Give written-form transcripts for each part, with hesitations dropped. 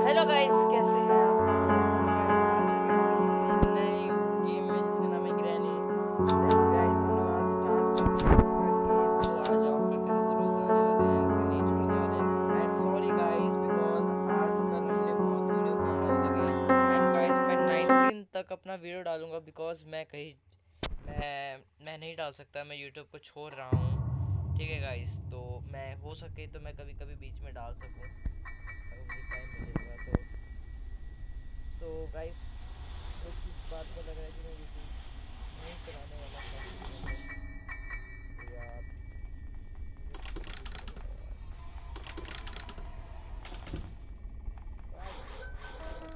Hello guys, कैसे हैं आप सब लोग? So guys, आज भी हम लोग एक नए गेम में जिसका नाम है ग्रैनी। गाइस हम लोग आज स्टार्ट करते हैं इसका गेम, तो आ जाओ फिर से जरूर जाने वाले हैं, ऐसे नहीं छोड़ने वाले। एंड सॉरी गाइस बिकॉज आजकल हमने बहुत वीडियो कम डाल लगे हैं। एंड गाइस मैं 19 तक अपना वीडियो डालूंगा बिकॉज मैं नहीं डाल सकता, मैं यूट्यूब को छोड़ रहा हूँ। ठीक है गाइस, तो मैं हो सके तो मैं कभी कभी बीच में डाल सकूँ अगर मुझे टाइम मिलेगा तो गाइस एक इस बात का लग रहा है कि मैं यूट्यूब नहीं चलाने वाला काफ़ी दिनों तक। तो यार मुझे ठीक नहीं लग रहा यार। क्या करूं,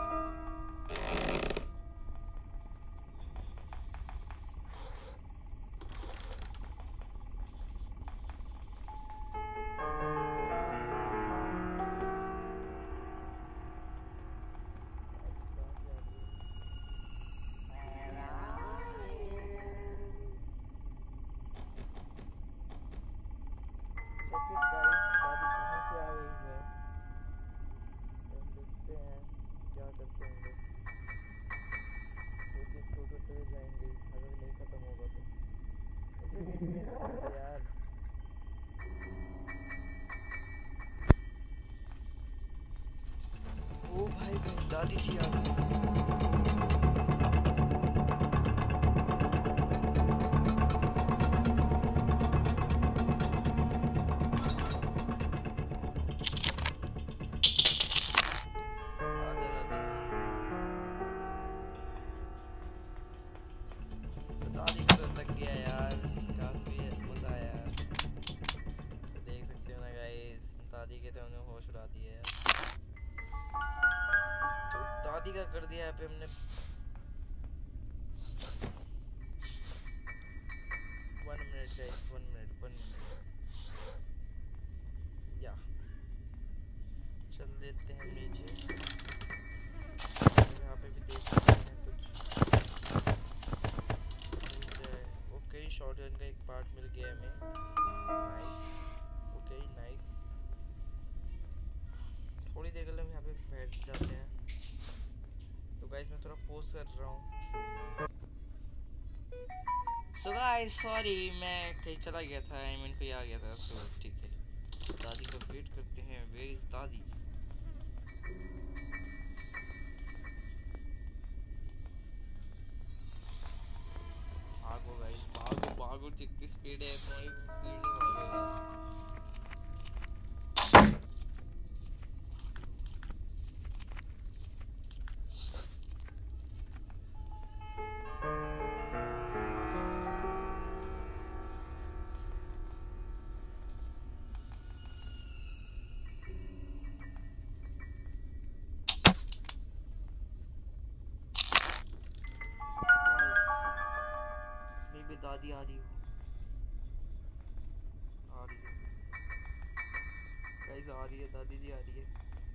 दादी कहाँ से आ रही है? चेक इट गाइस कि दादी कहाँ से आ रही है। तो हम देखते हैं क्या करते हैं हम लोग। 2-3 शूट होते जाएंगे अगर नहीं ख़त्म होगा तो। ऐसे बीच में नहीं करते यार। ओ भाई मेरी दादी जी आ गई। आजा दादी। तो दादी को तो लग गया यार, काफ़ी मज़ा आया यार। तो देख सकते हो ना गाइस, दादी के तो हमने होश उड़ा दिए यार। तो दादी का कर दिया यहाँ पे हमने 1 मिनट गाइस, 1 मिनट या चल देते हैं नीचे। यहाँ पे भी देख सकते हैं कुछ मिल जाए। ओके शॉटगन का एक पार्ट मिल गया हमें, नाइस। Okay nice. थोड़ी देर के लिए हम यहाँ पे बैठ जाते हैं। तो गाइस मैं थोड़ा पोस्ट कर रहा हूँ। सो गाइस सॉरी, मैं कहीं चला गया था, आई मीन कोई आ गया था। सो ठीक है, तो दादी का वेट करते हैं। वेयर इज दादी? भागो गाइस, भागो भागो, जितनी स्पीड है तुम्हारी स्पीड से भागो यार। गाइस मे भी दादी आ रही हो, आ रही है गाइस, आ रही है दादी जी, आ रही है।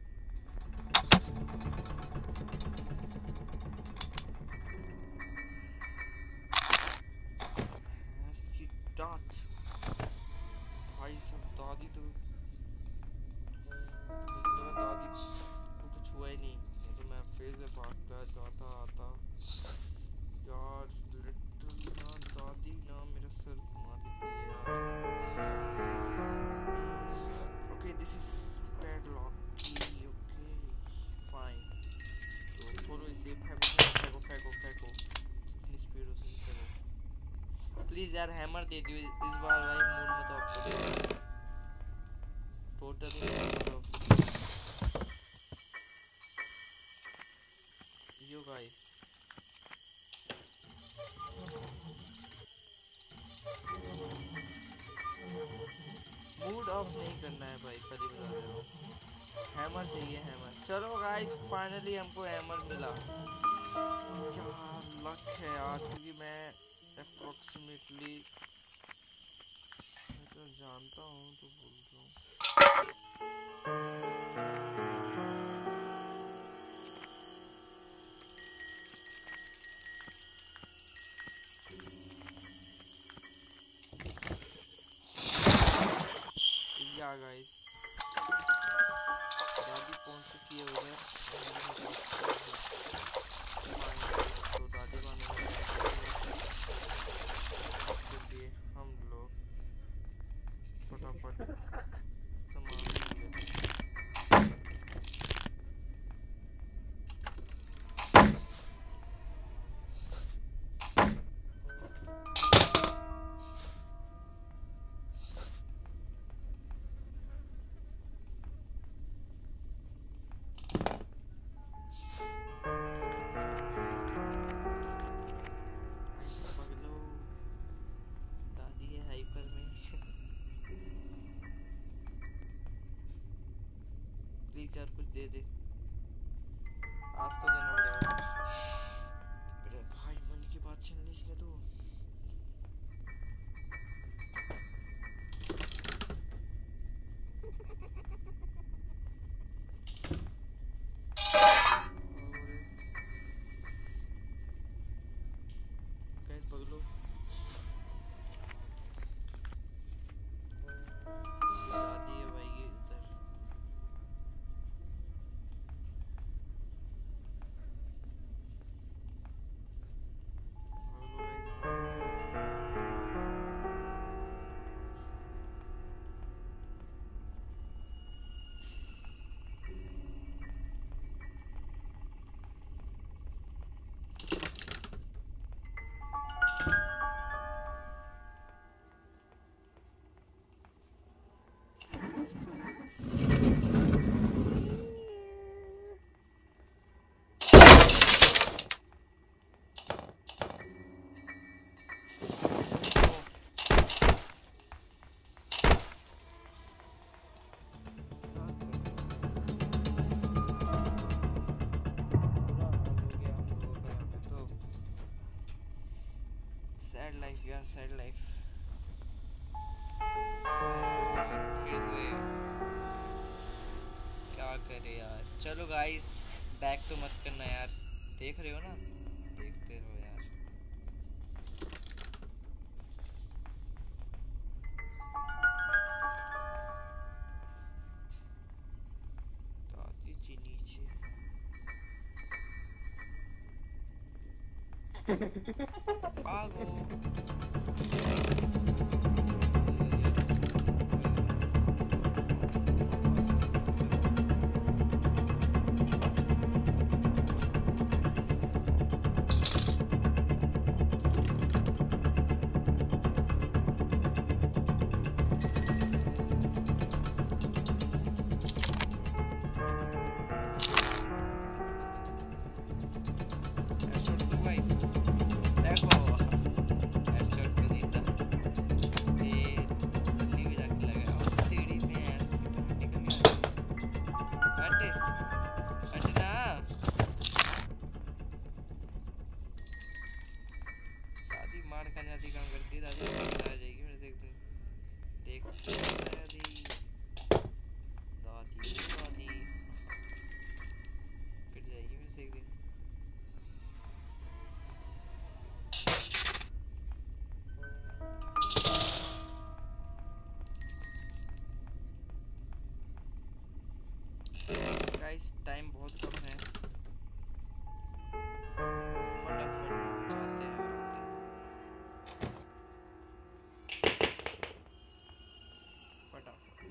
भैंस की टाट। भाई सब दादी तो मुझे लगा दादी को कुछ हुआ ही नहीं, नहीं तो मैं फिर से भागता जाता आता यार। लिटरली ना दादी ना मेरा सर घुमा देती है यार। Okay this is padlock key. Okay fine. तो थोड़ी सी फेंको फेंको फेंको फेंको, जितनी स्पीड हो उतनी फेंको। प्लीज़ यार हैमर दे दियो इस बार भाई, मूड मत ऑफ करो टोटली मूड मत ऑफ करो। यो गाइस मूड ऑफ नहीं करना है भाई, पहले बता दे रहा हूँ। हैमर चाहिए हैमर। चलो गाइस फाइनली हमको हैमर मिला। क्या लक है आज, क्योंकि मैं अप्रोक्सीमेटली मैं तो जानता हूँ तो बोल रहा हूँ। या गाइस दादी पहुंच चुकी है उधर। प्लीज यार कुछ दे दे, आज तो देना पड़ेगा कुछ। अरे भाई मन की बात छीन ली इसने तो। गाइस पगलो दादी है भाई ये इधर। सैड लाइफ यार, सैड लाइफ। फिर से क्या करे यार। चलो गाइस बैक तो मत करना यार, देख रहे हो ना, देखते रहो यार। दादी जी नीचे भागो। काम करती है दादी, आ जाएगी मेरे से एक दिन, देख दादी दादी दादी कट जाएगी मेरे से एक दिन। गाइस टाइम बहुत कम है, फटाफट जाते हैं और आते हैं। फटाफट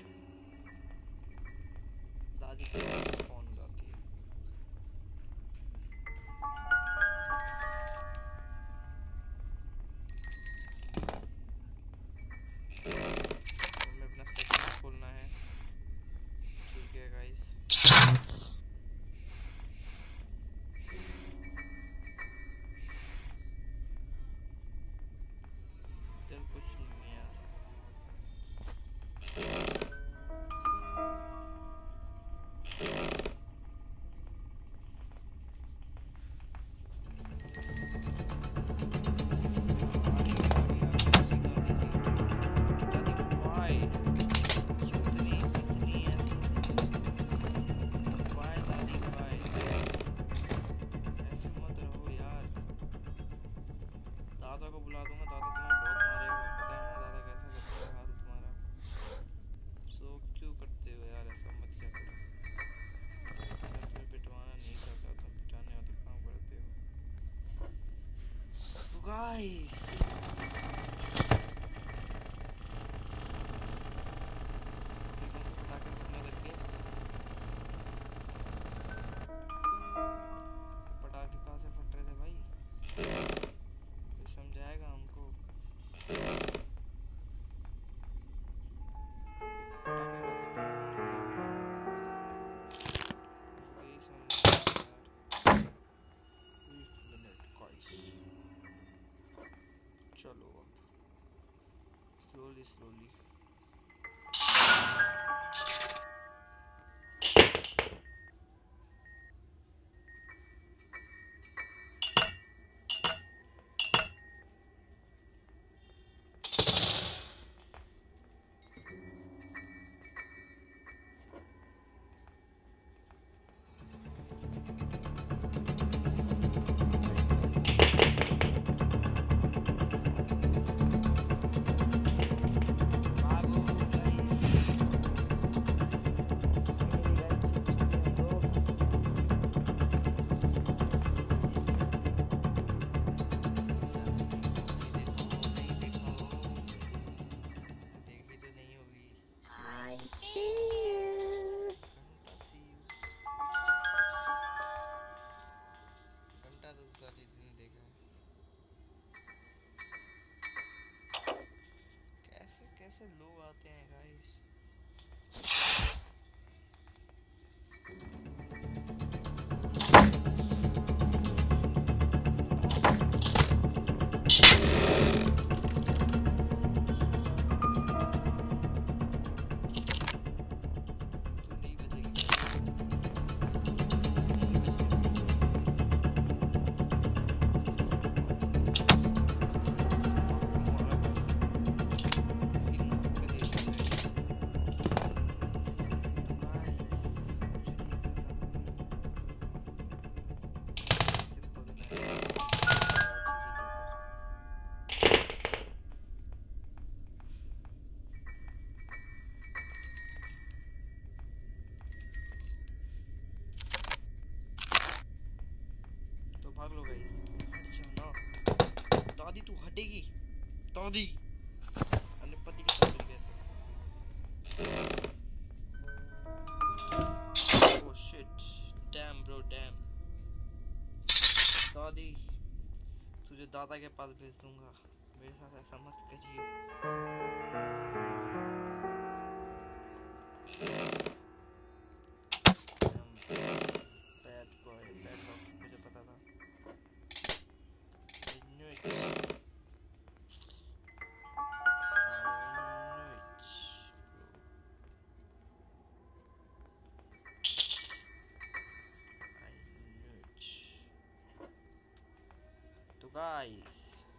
दादी की स्पॉन हो जाती है। हमें अपना सेक्शन खोलना है, ठीक है गाइस। इधर कुछ नहीं है यार। दादा को बुला दूंगा, दादा तुम्हें बहुत मारेगा, पता है ना दादा कैसा करता है हाल तुम्हारा। सो क्यों करते हो यार, ऐसा मत क्या करो। मैं तुम्हें पिटवाना नहीं चाहता, तुम पिटाने वाले काम करते हो। तो गाइस पटाखे फटने लग गए। पटाखे कहाँ से फट रहे थे भाई, समझाएगा हमको। चलो अब स्लोली से लोग आते हैं गाइस। भाग लो गाइस, हट जाओ ना। दादी तू हटेगी? दादी अपने पति के साथ मिल कैसे? Oh shit, damn bro damn. दादी तुझे दादा के पास भेज दूंगा, मेरे साथ ऐसा मत करिए। बैड बॉय, बैड लॉक, मुझे पता था। तो गाइस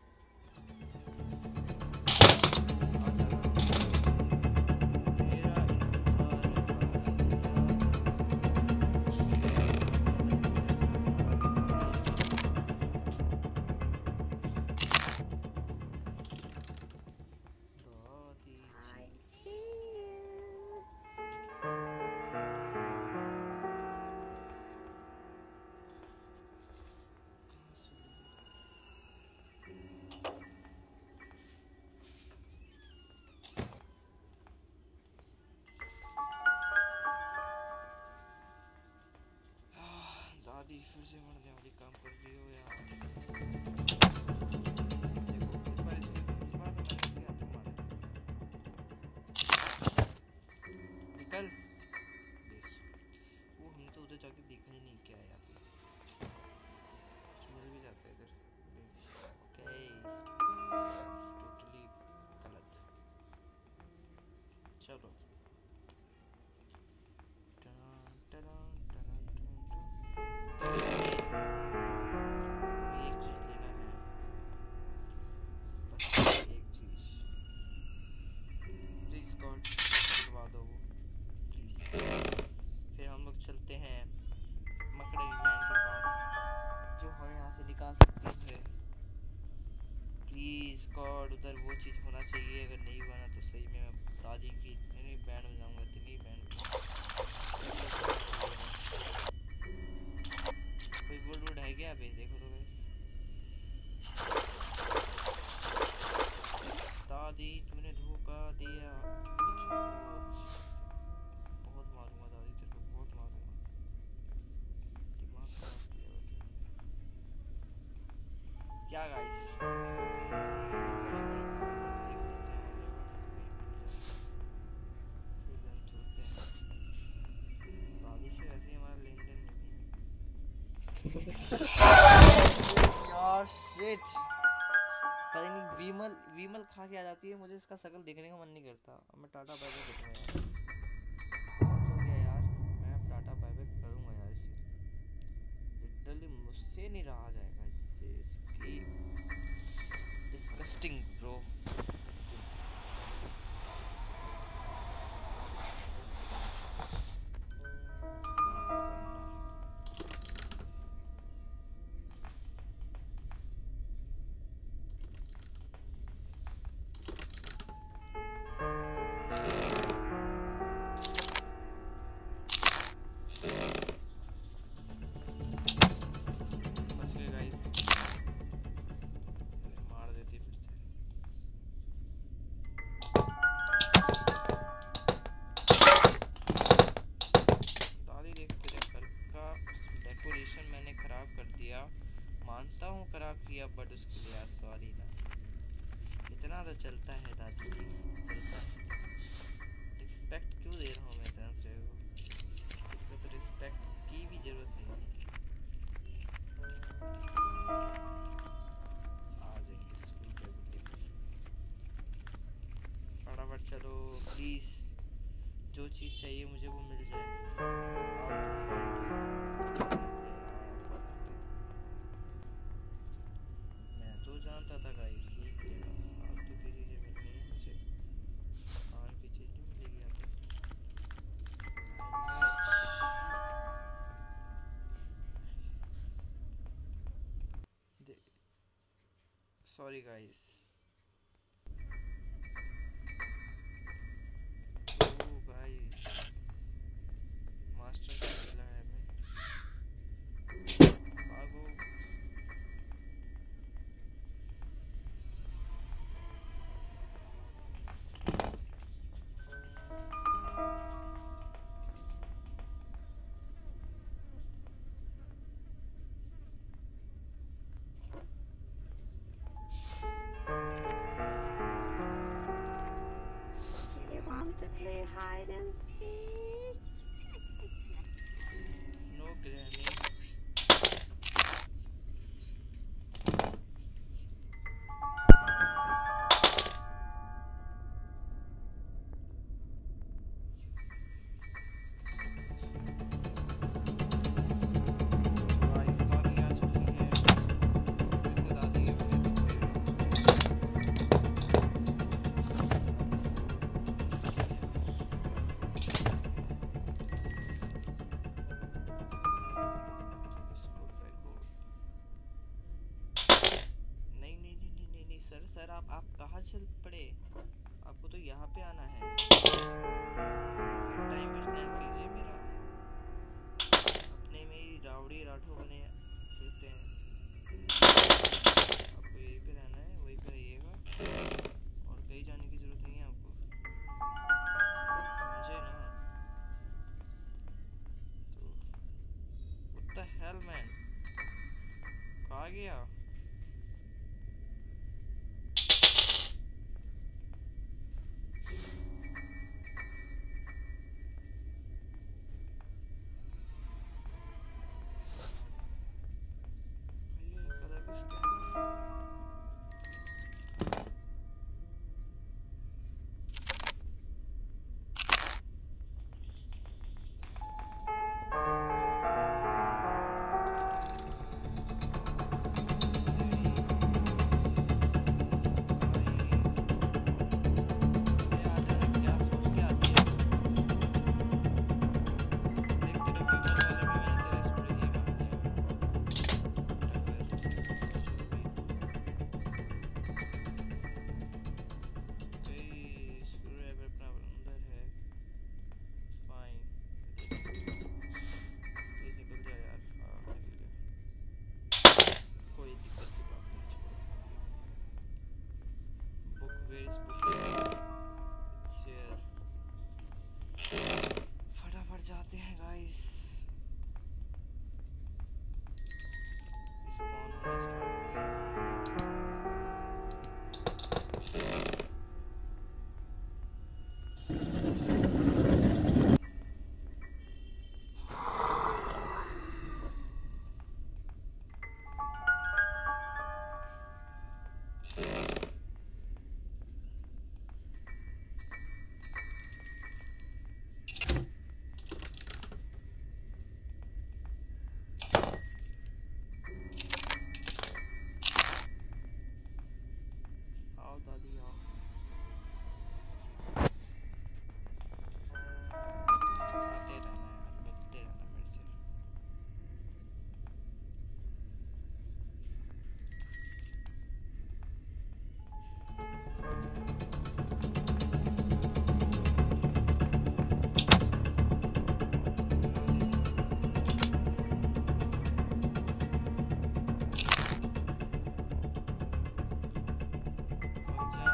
दादी फिर से मरने वाली काम कर रही हो यार। देखो इस बार तो मैंने इसके हाथ पे मारा है। निकल बेस। वो हमने तो उधर जाके देखा ही नहीं क्या है यहाँ पे। कुछ मिल भी जाता है इधर। ओके दैट्स टोटली गलत। चलो एक चीज लेना है, बस एक चीज। प्लीज गॉड करवा दो वो प्लीज। फिर हम लोग चलते हैं मकड़े मैन के पास जो हमें यहाँ से निकाल सकती है। प्लीज गॉड उधर वो चीज होना चाहिए। अगर नहीं हुआ ना तो सही में मैं दादी की इतनी बैंड बजाऊंगा, इतनी बैंड। कोई वुड है क्या अभी? देखो तो गाइस। दादी तूने धोखा दिया मुझको। बहुत मारूंगा दादी तेरे को, बहुत मारूंगा। दिमाग खराब किया तुमने। क्या गाइस देख लेते हैं वो जगह कहीं मिल जाए फिर हम चलते हैं। दादी से वैसे ही हमारा लेन देन नहीं है यार। शिट, पता नहीं विमल खा के आ जाती है, मुझे इसका शकल देखने का मन नहीं करता। अब मैं टाटा बाय बाय करूंगा यार। बहुत हो गया यार, मैं अब टाटा बाय बाय करूंगा यार इसे। लिटरली मुझसे नहीं रहा जाएगा इससे। इसकी डिस्गस्टिंग ब्रो। मानता हूँ खराब किया, बट उसके लिए सॉरी ना। इतना तो चलता है दादी जी, चलता है। रिस्पेक्ट क्यों दे रहा हूँ मैं इतना तेरे को? तेरे को तो रिस्पेक्ट की भी जरूरत नहीं है। आ जाएंगे स्कूल ग्रेविटी पर। फटाफट चलो प्लीज, जो चीज़ चाहिए मुझे वो मिल जाए। फालतू फालतू मैं तो जानता था गाइस ये मिलेगा। फालतू की चीज़ें मिलनी है मुझे, काम की चीज़ नहीं मिलेगी यहाँ पे। Sorry guys. Oh guys, master का मिला है हमें। भागो। To play hide and seek. No granny. Guys दादी आ चुकी है, फिर से दादी के बने दिखे। दादी सो रही है। इसको फेंको। नहीं नहीं नहीं नहीं नहीं नहीं सर, सर आप कहाँ चल पड़े? आपको तो यहाँ पे आना है। सर टाइम वेस्ट ना कीजिए मेरा, अपने में ही रावड़ी राठौर बने फिरते हैं। आपको यहीं पे रहना है, वहीं पे रहिएगा और कहीं जाने की जरूरत नहीं है आपको, समझे ना? तो what the hell man, कहाँ गया? भैया ये कदम किसका है? अरे आ जाना, क्या सोच के आती है? देख तेरे फीवर वाले में मैंने तेरे स्प्रे ये मार दिया। स्क्रू ड्राइवर अपना अंदर है। फाइन, प्लीज निकल जा यार। हाँ निकल गया, कोई दिक्कत की बात नहीं, छोड़ो। Book, where is book? It's here. फटाफट जाते हैं गाइस, स्पॉन होने स्टार्ट हो गए। आओ दादी आओ। आते रहना यार, मिलते रहना मेरे से। भाग जा।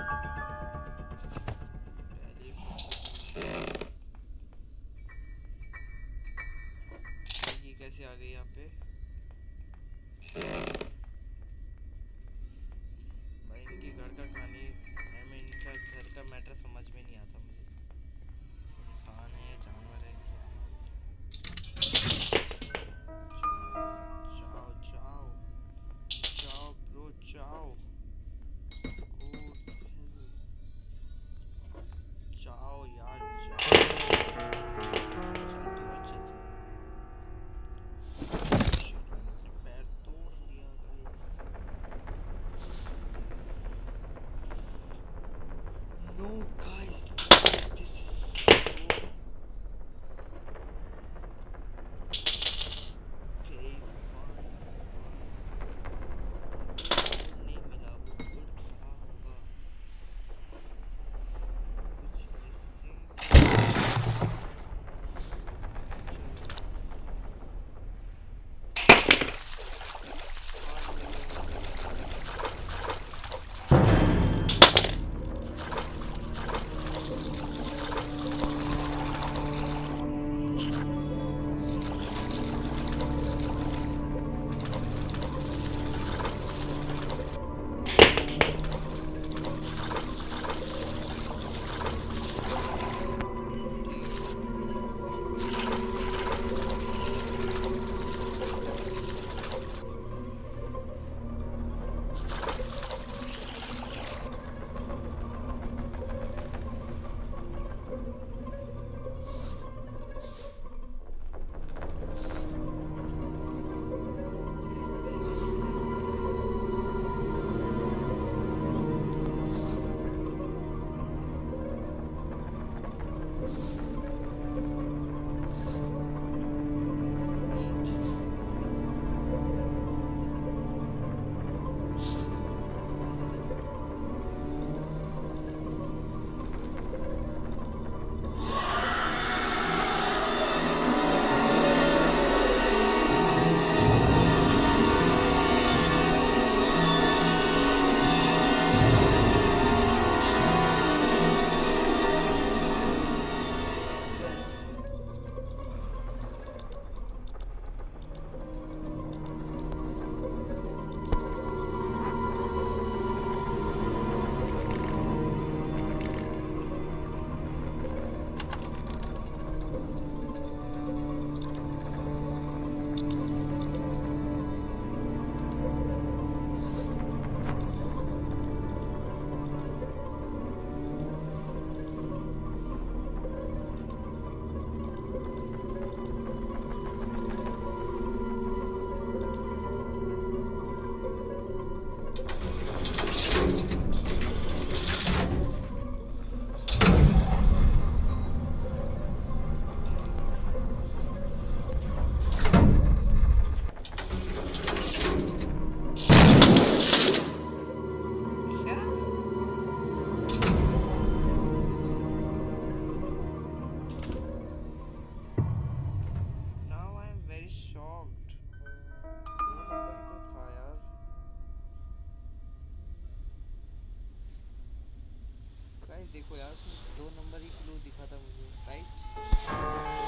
पहले ये कैसे आ गई यहाँ पे? भाई इनके घर इनका कहानी आई मीन इनका घर का मैटर समझ में नहीं आता मुझे। इंसान है जानवर है क्या है? जाओ जाओ जाओ ब्रो जाओ, जाओ यार जाओ, चल तू भी चल। पैर तोड़ दिया guys. No guys, this is so okay fine fine. नहीं मिला, वो उड़ रहा होगा कुछ मिसिंग। देखो यार, उसमें 2 नंबर ही क्लू दिखा था मुझे, राइट?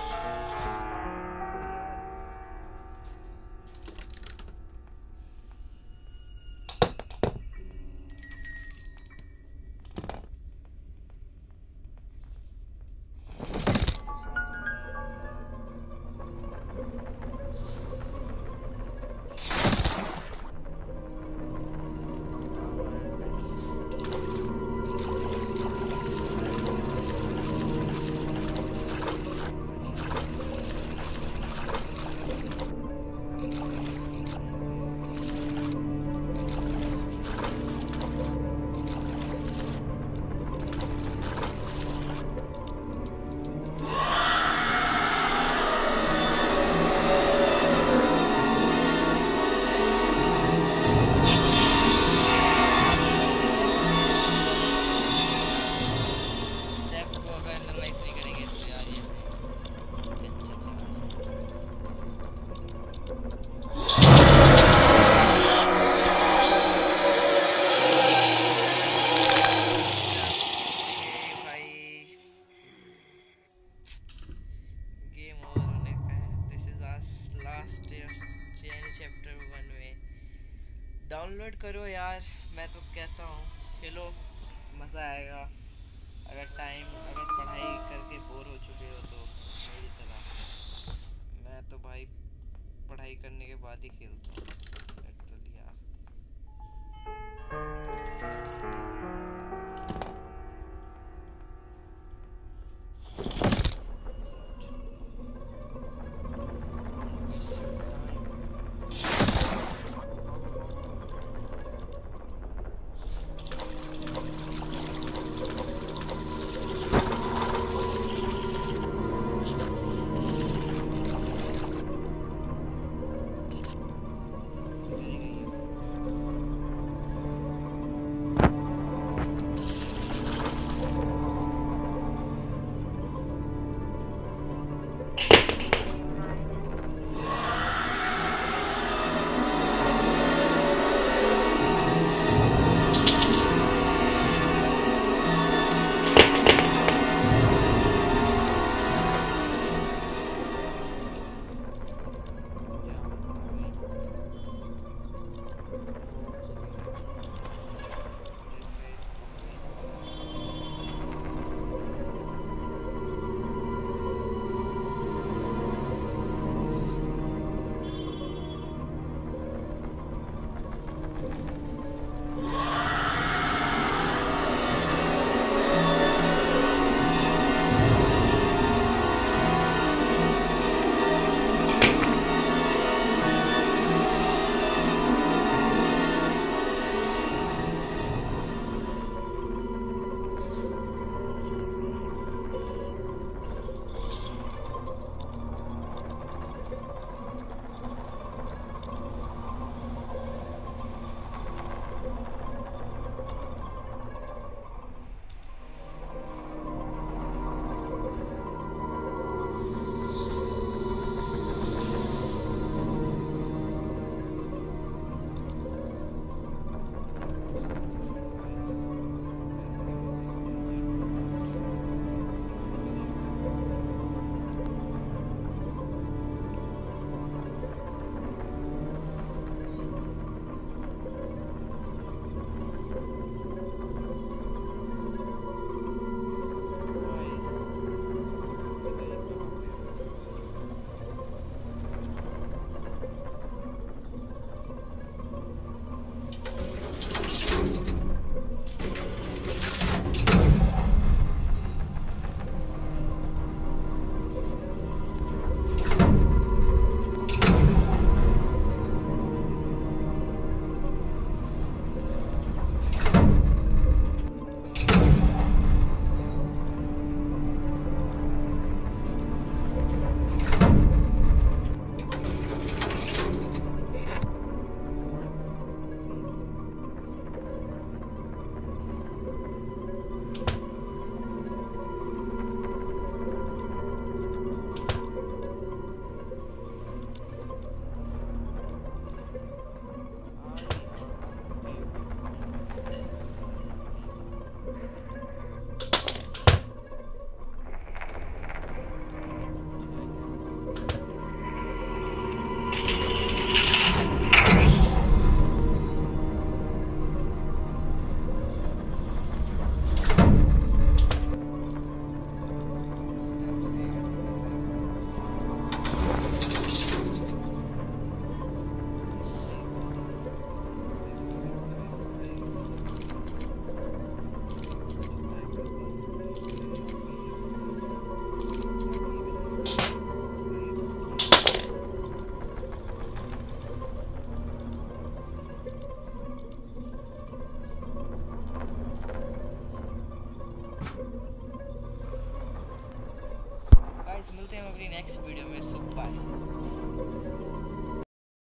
डाउनलोड करो यार, मैं तो कहता हूँ। खेलो, मज़ा आएगा। अगर पढ़ाई करके बोर हो चुके हो तो मेरी तरह। मैं तो भाई पढ़ाई करने के बाद ही खेलता हूँ।